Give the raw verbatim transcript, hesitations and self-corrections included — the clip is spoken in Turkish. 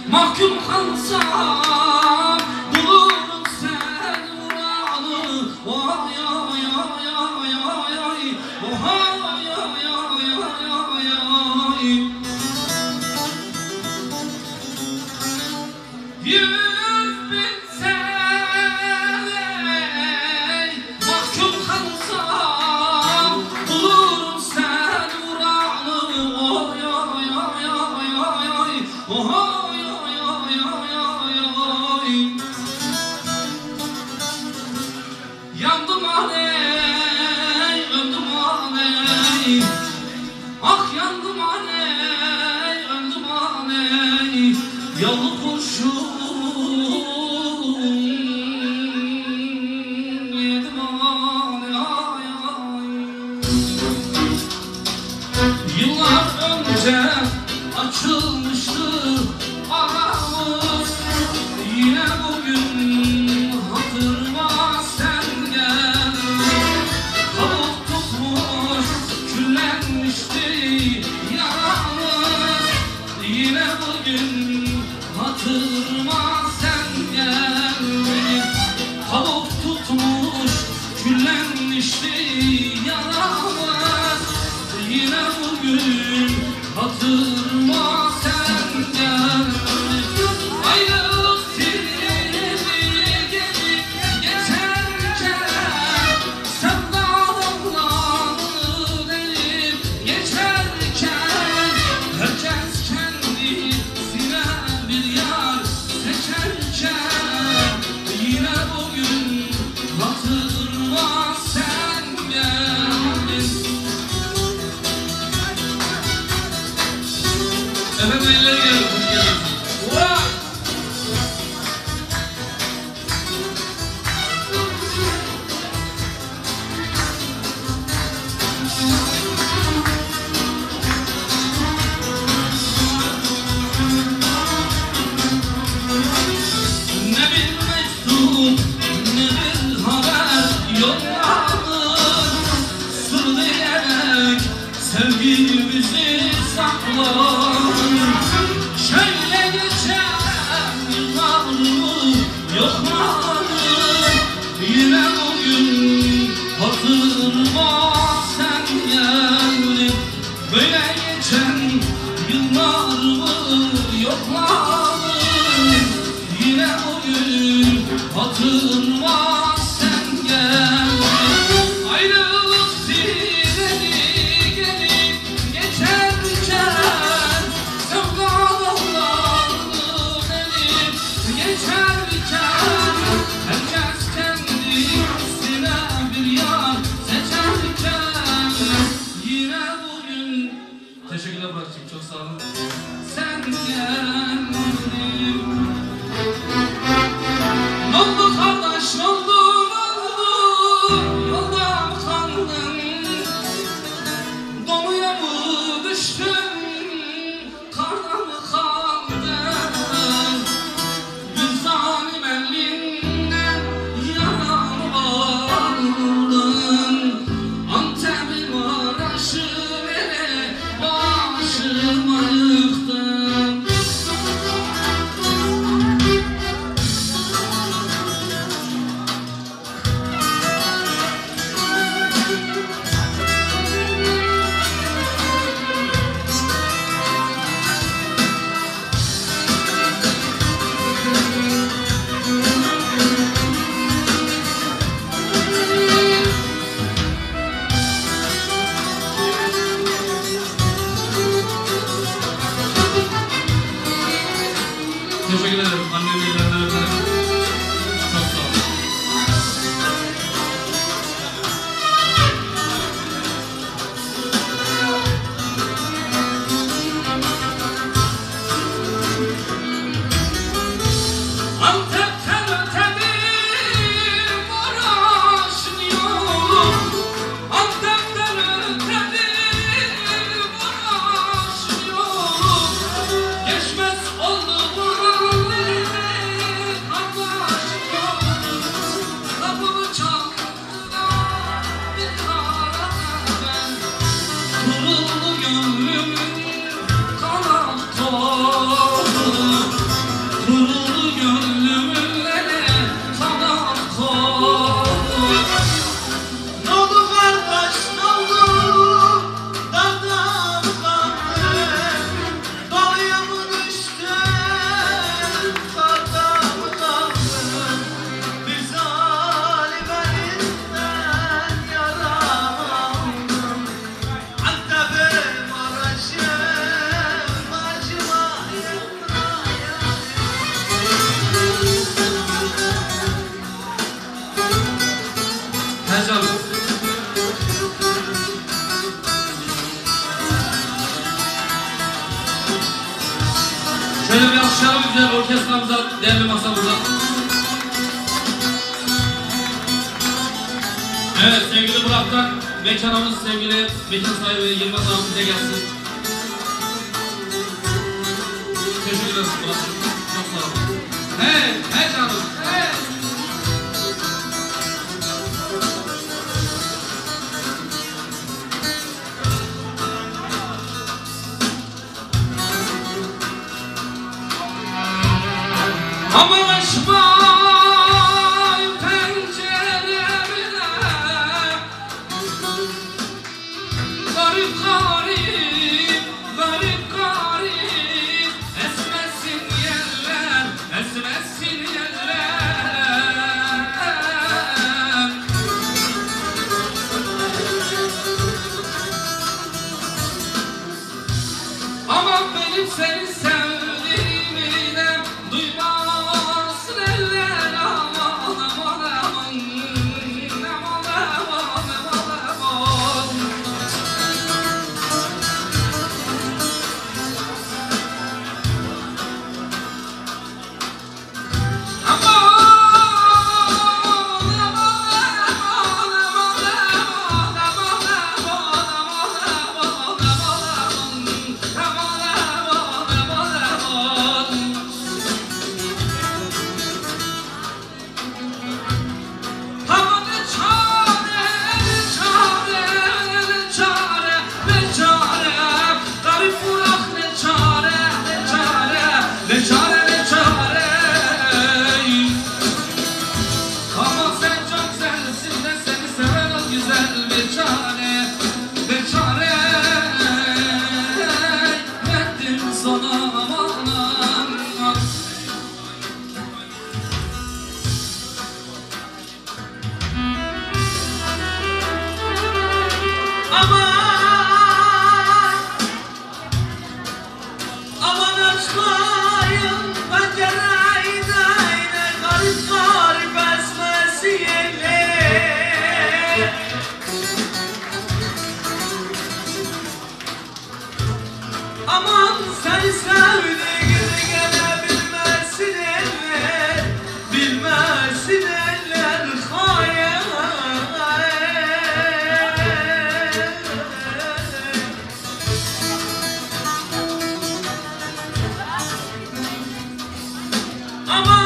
mahkum kalsam bulurum sen uğranı. Vay ay ay ay ay ay, vay ay ay ay ay ay. Yüz bin sene mahkum kalsam bulurum sen uğranı. Vay ay ay ay ay ay, vay ay ay ay ay ay. Yandım aley, öldüm aley. Ah yandım aley, öldüm aley. Yalnız kurşun yedim aley, ay ay. Yıllar önce açılmıştı aramız. Yine bugün hatırıma sen gel. Tavuk tutmuş küllenmişti yaramız. Yine bugün hatırıma sen gel. Tavuk tutmuş küllenmişti yaramız. Yine bugün hatırıma sen gel. Ayrılık seni gelip geçerken, sevdalarını delip geçerken, herkes kendisine bir yar seçerken, yine bugün hatırıma sen geldin. Efendim elleri gelin, hoş geldiniz. Ulan! Ne bir mektup, ne bir haber yolladın. Sır diyerek sevgimizi sakladın. Şöyle geçen yıllarımı yokladın. Yine bugün hatırıma sen geldin. Böyle geçen yıllarımı yokladın. Yine bugün hatırıma sen geldin. Ayrılık sineni gelip geçerken, sevdalarını delip geçerken, herkes kendisine bir yar seçerken, yine bugün teşekkürler Burak'cığım, çok sağ olun. Sen geldin. Ne oldu kardeş, ne oldu, ne oldu? Yolda mı kaldın? Donuya mı düştün? Karda mı kaldın? Bir zalim elinden yara mı aldın? Antep'in Maraş'ı vere başıma yıktın. Teşekkür ederim. Annemle ilerlerine çok sağ olun. Antep'ten ötedir Maraş'ın yolu. Antep'ten ötedir Maraş'ın yolu. Geçmez oldu buraları Şöyle bir alkışlayalım güzel orkestramıza, değerli masamıza. Evet sevgili Burak'tan mekanımız, sevgili mekan sahibi Yılmaz abi bize gelsin. Teşekkür ederiz Burak'cığım. Çok sağ olun. Hey, hey canım, hey. Aman açmayın penceremine, garip garip, garip garip, esmesin yerler, esmesin yerler. Aman benim seni sevdiğimi de duymaz eller, aman aman aman, aman aman aman aman. Aman seni sevdiğini gene bilmezsin eller, bilmezsin eller hayal. Aman